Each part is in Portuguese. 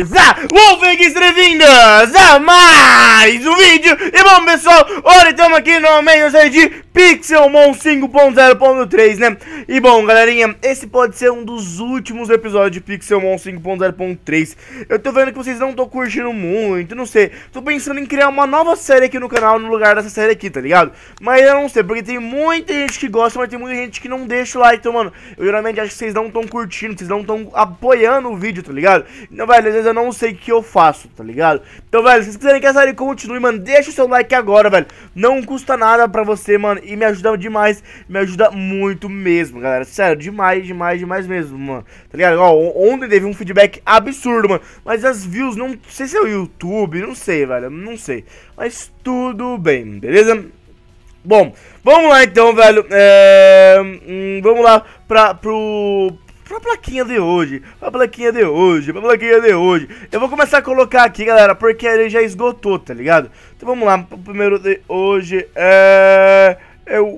Wolfengues, bem-vindas a mais um vídeo. E bom, pessoal, hoje estamos aqui novamente na série de Pixelmon 5.0.3, né? E bom, galerinha, esse pode ser um dos últimos episódios de Pixelmon 5.0.3. Eu tô vendo que vocês não estão curtindo muito, não sei. Tô pensando em criar uma nova série aqui no canal no lugar dessa série aqui, tá ligado? Mas eu não sei, porque tem muita gente que gosta, mas tem muita gente que não deixa o like. Então, mano, eu geralmente acho que vocês não estão curtindo, vocês não estão apoiando o vídeo, tá ligado? Então, velho, às vezes eu não sei o que eu faço, tá ligado? Então, velho, se vocês quiserem que a série continue, mano, deixa o seu like agora, velho. Não custa nada pra você, mano, e me ajuda demais, me ajuda muito mesmo, galera. Sério, demais mesmo, mano. Tá ligado? Ó, ontem teve um feedback absurdo, mano, mas as views, não sei se é o YouTube, não sei, velho, não sei. Mas tudo bem, beleza? Bom, vamos lá então, velho. Vamos lá pra plaquinha de hoje. Pra plaquinha de hoje. Eu vou começar a colocar aqui, galera, porque ele já esgotou, tá ligado? Então vamos lá. O primeiro de hoje é o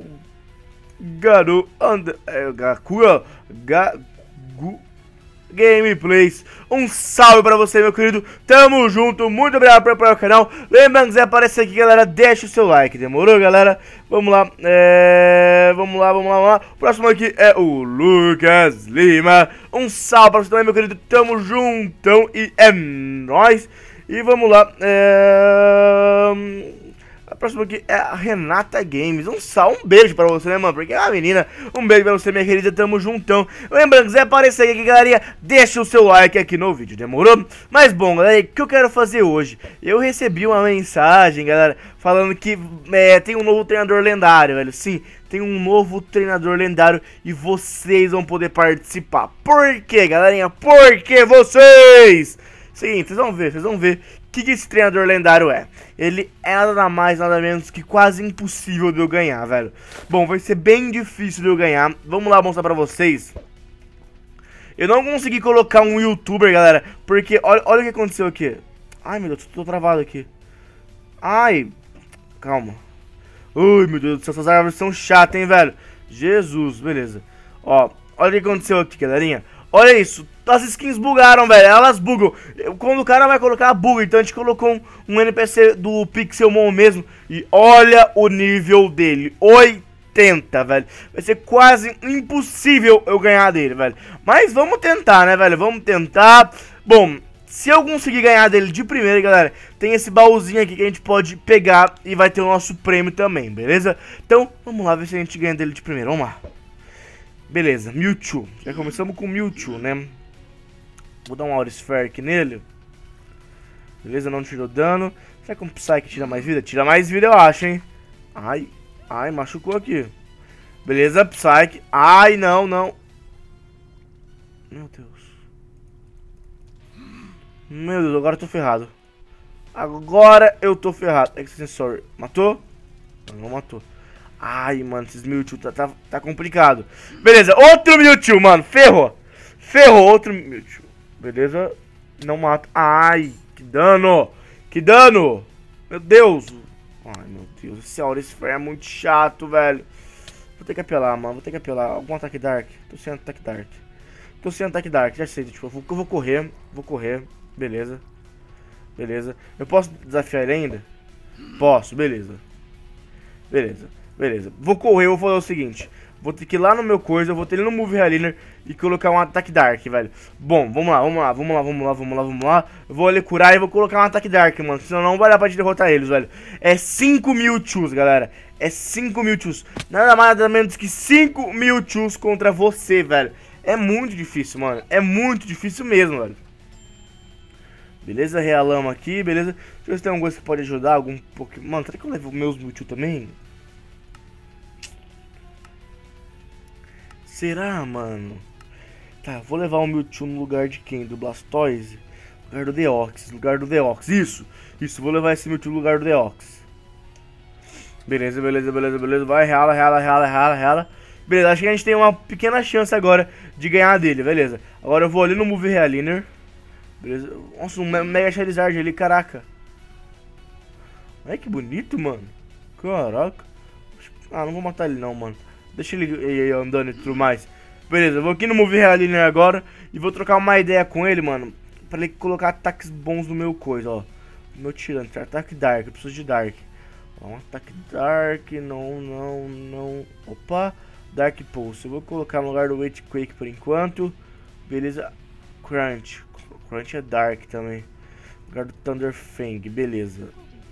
Gameplays. Um salve pra você, meu querido. Tamo junto, muito obrigado por apoiar o canal. Lembrando, se aparecer aqui, galera, deixa o seu like. Demorou, galera? Vamos lá. Vamos lá. O próximo aqui é o Lucas Lima. Um salve pra você também, meu querido. Tamo juntão e é nóis. E vamos lá. A próxima aqui é a Renata Games. Um beijo pra você, né, mano? Porque é uma menina. Um beijo pra você, minha querida. Tamo juntão. Lembrando, se aparecer aqui, galerinha, deixa o seu like aqui no vídeo, demorou? Mas bom, galera, o que eu quero fazer hoje? Eu recebi uma mensagem, galera, falando que tem um novo treinador lendário, velho. Sim, tem um novo treinador lendário e vocês vão poder participar. Por quê, galerinha? Porque vocês... Seguinte, vocês vão ver o que esse treinador lendário é. Ele é nada mais, nada menos que quase impossível de eu ganhar, velho. Bom, vai ser bem difícil de eu ganhar. Vamos lá mostrar pra vocês. Eu não consegui colocar um youtuber, galera, porque olha o que aconteceu aqui. Ai, meu Deus, tô travado aqui. Ai, calma. Ai, meu Deus do céu, essas árvores são chatas, hein, velho. Jesus, beleza. Ó, olha o que aconteceu aqui, galerinha. Olha isso, as skins bugaram, velho, elas bugam. Quando o cara vai colocar, buga. Então a gente colocou um NPC do Pixelmon mesmo. E olha o nível dele, 80, velho. Vai ser quase impossível eu ganhar dele, velho. Mas vamos tentar, né, velho, vamos tentar. Bom, se eu conseguir ganhar dele de primeira, galera, tem esse baúzinho aqui que a gente pode pegar e vai ter o nosso prêmio também, beleza? Então, vamos lá ver se a gente ganha dele de primeira, vamos lá. Beleza, Mewtwo. Já começamos com Mewtwo, né? Vou dar um Aura Sphere aqui nele. Beleza, não tirou dano. Será que um Psyche tira mais vida? Tira mais vida, eu acho, hein? Ai, machucou aqui. Beleza, Psyche. Ai, não. Meu Deus, agora eu tô ferrado. Extensor. Matou? Não matou. Ai, mano, esses Mewtwo tá complicado. Beleza, outro Mewtwo, mano. Ferrou, outro Mewtwo. Beleza, não mata. Ai, que dano. Meu Deus. Ai, meu Deus, esse Aura Sphere é muito chato, velho. Vou ter que apelar, mano, Algum ataque Dark? Tô sem ataque Dark. Já sei, tipo, eu vou correr. Beleza. Eu posso desafiar ele ainda? Posso, beleza. Vou correr, eu vou fazer o seguinte. Vou ter que ir lá no meu coisa, eu vou ter ele no Move Realiner e colocar um ataque Dark, velho. Bom, vamos lá. Eu vou ali curar e vou colocar um ataque Dark, mano. Senão não vai dar pra te derrotar eles, velho. É 5 Mewtwo's, galera. É 5 Mewtwo's. Nada mais nada menos que 5 Mewtwo's contra você, velho. É muito difícil, mano. É muito difícil mesmo, velho. Beleza, realama aqui, beleza. Deixa eu ver se tem alguma coisa que pode ajudar, algum Pokémon. Mano, será que eu levo meus Mewtwo também? Será, mano? Tá, vou levar o Mewtwo no lugar de quem? Do Blastoise? Lugar do Deoxys, Isso, vou levar esse Mewtwo no lugar do Deoxys. Beleza. Vai, rala. Beleza, acho que a gente tem uma pequena chance agora de ganhar dele, beleza. Agora eu vou ali no Move Realiner. Beleza. Nossa, um Mega Charizard ali, caraca. Olha que bonito, mano. Caraca. Ah, não vou matar ele não, mano. Deixa ele andando e tudo mais. Beleza, eu vou aqui no Move Realiner agora e vou trocar uma ideia com ele, mano. pra ele colocar ataques bons no meu coisa, ó. Meu tirante, ataque Dark, eu preciso de Dark. Ó, um ataque Dark, não. Opa, Dark Pulse. Eu vou colocar no lugar do Wait Quake por enquanto. Beleza. Crunch. Crunch é Dark também. No lugar do Thunder Fang, beleza.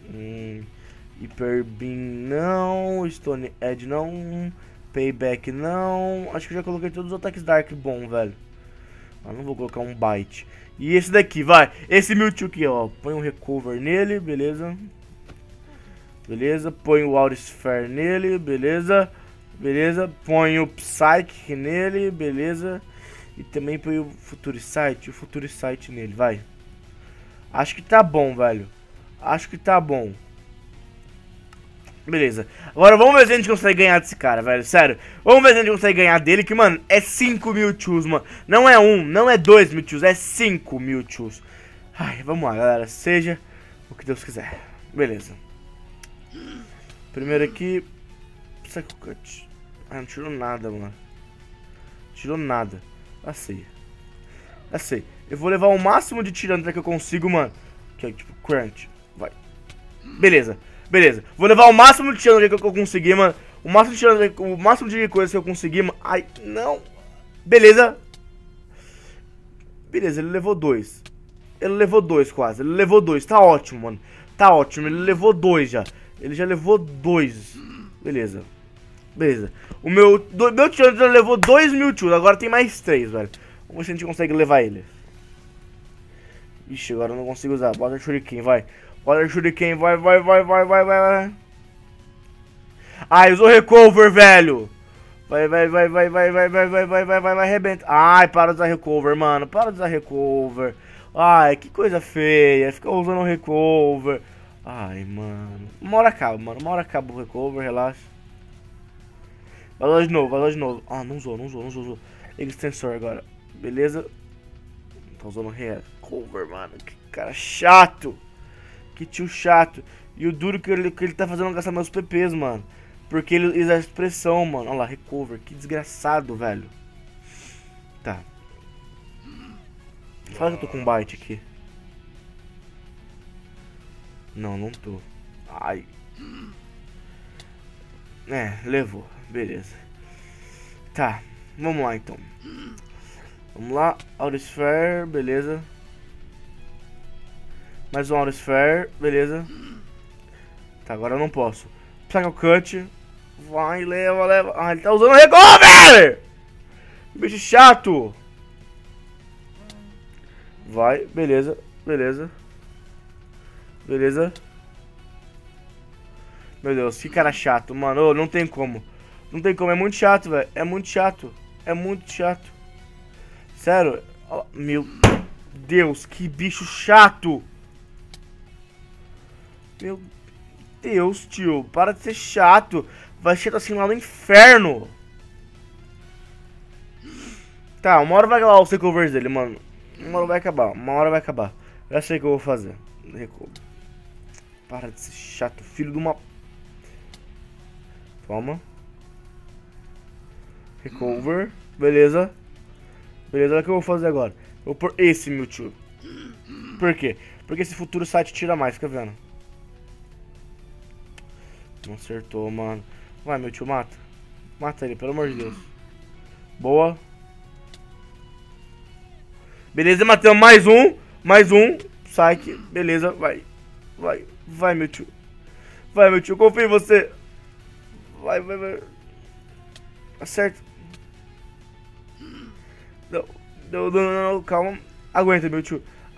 Hyper Beam não. Stone Edge não. Payback não. Acho que eu já coloquei todos os ataques Dark bom, velho. Mas não vou colocar um Bite. E esse daqui, vai. Esse Mewtwo aqui, ó. Põe um Recover nele, beleza. Beleza. Põe o Aurisphere nele, beleza. Beleza. Põe o Psychic nele, beleza. E também põe o Futuricite nele, vai. Acho que tá bom, velho. Acho que tá bom. Beleza. Agora vamos ver se a gente consegue ganhar desse cara, velho. Sério. Vamos ver se a gente consegue ganhar dele. Que, mano, é 5 Mewtwo's, mano. Não é 1, não é 2 Mewtwo's. É 5 Mewtwo's. Ai, vamos lá, galera. Seja o que Deus quiser. Beleza. Primeiro aqui. Psycho Cut. Ah, não tirou nada, mano. Tirou nada. Assim. Eu vou levar o máximo de tirante que eu consigo, mano. Que é tipo Crunch. Vai. Beleza. Vou levar o máximo de tirante que eu conseguir, mano. O máximo de coisas que eu conseguir, mano. Ai, não. Beleza, ele levou 2. Ele levou 2 quase. Ele levou 2. Tá ótimo, mano. Tá ótimo. Ele levou 2 já. Ele já levou 2. Beleza. O meu tirante já levou 2 Mewtwo. Agora tem mais 3, velho. Vamos ver se a gente consegue levar ele. Ixi, agora eu não consigo usar. Bota Shuriken, vai. Bota Shuriken, vai. Ai, usou Recover, velho. Vai, arrebenta. Ai, para de usar Recover, mano. Para de usar Recover. Ai, que coisa feia. Fica usando Recover. Ai, mano. Uma hora acaba, mano. Uma hora acaba o Recover, relaxa. Vai lá de novo. Ah, não usou. Extensor agora. Beleza. Tá usando Recover, mano. Que cara chato. Que tio chato. E o duro que ele tá fazendo gastar meus PPs, mano. Porque ele exerce pressão, mano. Olha lá, Recover. Que desgraçado, velho. Tá. Fala que eu tô com um Bite aqui. Não tô. Ai. É, levou. Beleza. Tá. Vamos lá, então. Vamos lá. Aurisphere, beleza. Mais um Aurisphere, beleza. Tá, agora eu não posso. Psycho Cut. Vai, leva. Ah, ele tá usando Recover! Bicho chato. Vai, beleza. Meu Deus, que cara chato, mano. Oh, não tem como. É muito chato, velho. É muito chato. Sério. Oh, meu Deus, que bicho chato. Meu Deus, tio. Para de ser chato. Vai ser assim lá no inferno. Tá, uma hora vai acabar os recovers dele, mano. Uma hora vai acabar. Já sei o que eu vou fazer. Recover. Para de ser chato, filho de uma... Toma. Recover. Beleza. Olha o que eu vou fazer agora. Eu vou pôr esse Mewtwo. Por quê? Porque esse futuro site tira mais, fica vendo. Não acertou, mano. Vai, Mewtwo, mata. Mata ele, pelo amor de Deus. Boa. Beleza, matamos mais um. Psyche, beleza, vai. Vai, Mewtwo. Confio em você. Vai. Acerta. Não, calma. Aguenta, Mewtwo.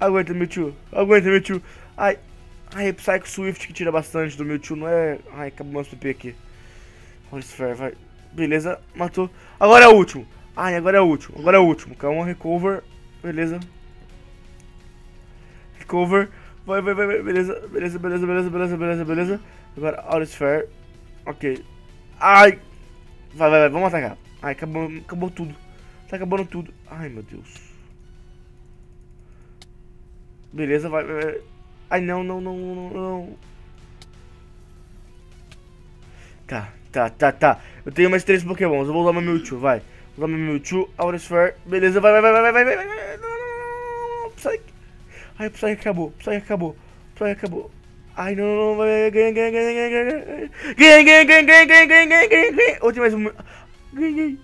Ai, Psycho Swift que tira bastante do Mewtwo, não é... Ai, acabou meus PP aqui. Aurisphere, vai. Beleza, matou. Agora é o último. Calma, Recover. Beleza. Recover. Vai. Beleza. Agora, Aurisphere. Ok. Ai. Vai, vamos atacar. Ai, acabou tudo. Tá acabando tudo. Ai, meu Deus. Beleza, vai. Ai, não. Tá. Eu tenho mais 3 Pokémons. Eu vou usar meu Mewtwo, Aurisphere. Beleza, vai. Não. Ai, o Psyche acabou, Psyche acabou, Psyche acabou. Ai, não, ganhei, ganhei. Ou tem mais um... Ganhei.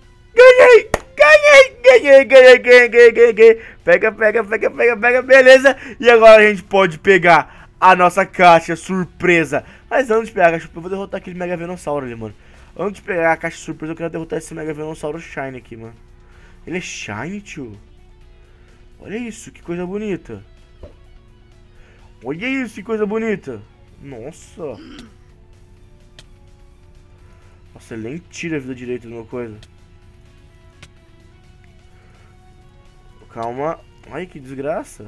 Pega, beleza. E agora a gente pode pegar a nossa caixa surpresa. Mas antes de pegar a caixa surpresa, eu vou derrotar aquele Mega Venossauro ali, mano. Antes de pegar a caixa surpresa, eu quero derrotar esse Mega Venossauro Shine aqui, mano. Ele é Shine, tio. Olha isso, que coisa bonita. Olha isso, que coisa bonita. Nossa. Nossa, ele nem tira a vida direita de uma coisa. Calma. Ai, que desgraça.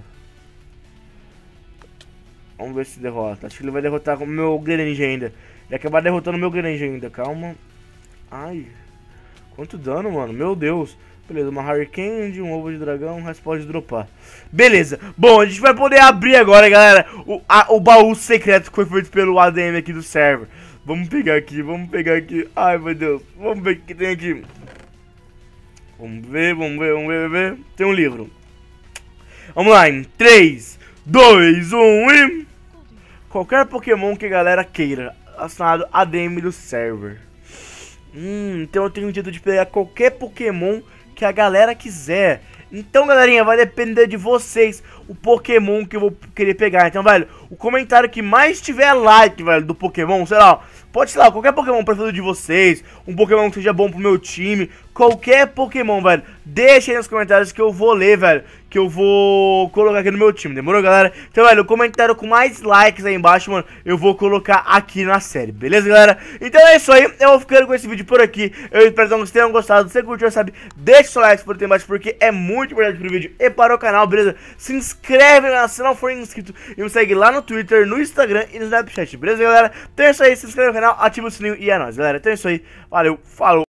Vamos ver se derrota. Acho que ele vai derrotar com o meu Greninja ainda. Ele acabar derrotando o meu Greninja ainda. Calma. Ai. Quanto dano, mano. Meu Deus. Beleza, uma Hurricane, um ovo de dragão, o resto pode dropar. Beleza. Bom, a gente vai poder abrir agora, galera, o baú secreto que foi feito pelo ADM aqui do server. Vamos pegar aqui, vamos pegar aqui. Ai, meu Deus. Vamos ver o que tem aqui. Vamos ver. Tem um livro. Vamos lá, em 3, 2, 1 e... Qualquer Pokémon que a galera queira, assinado ADM do server. Então eu tenho o direito de pegar qualquer Pokémon que a galera quiser. Então, galerinha, vai depender de vocês o Pokémon que eu vou querer pegar. Então, velho, o comentário que mais tiver like, velho, do Pokémon, sei lá, pode ser lá, qualquer Pokémon preferido de vocês, um Pokémon que seja bom pro meu time, qualquer Pokémon, velho, deixa aí nos comentários que eu vou ler, velho, que eu vou colocar aqui no meu time, demorou, galera? Então, velho, o comentário com mais likes aí embaixo, mano, eu vou colocar aqui na série, beleza, galera? Então é isso aí, eu vou ficando com esse vídeo por aqui, eu espero que vocês tenham gostado, se você curtiu, sabe, deixa o seu like por aqui embaixo, porque é muito importante pro vídeo e para o canal, beleza? Se inscreve lá se não for inscrito e me segue lá no Twitter, no Instagram e no Snapchat, beleza, galera? Então é isso aí, se inscreve no canal, ativa o sininho e é nóis, galera. Então é isso aí, valeu, falou!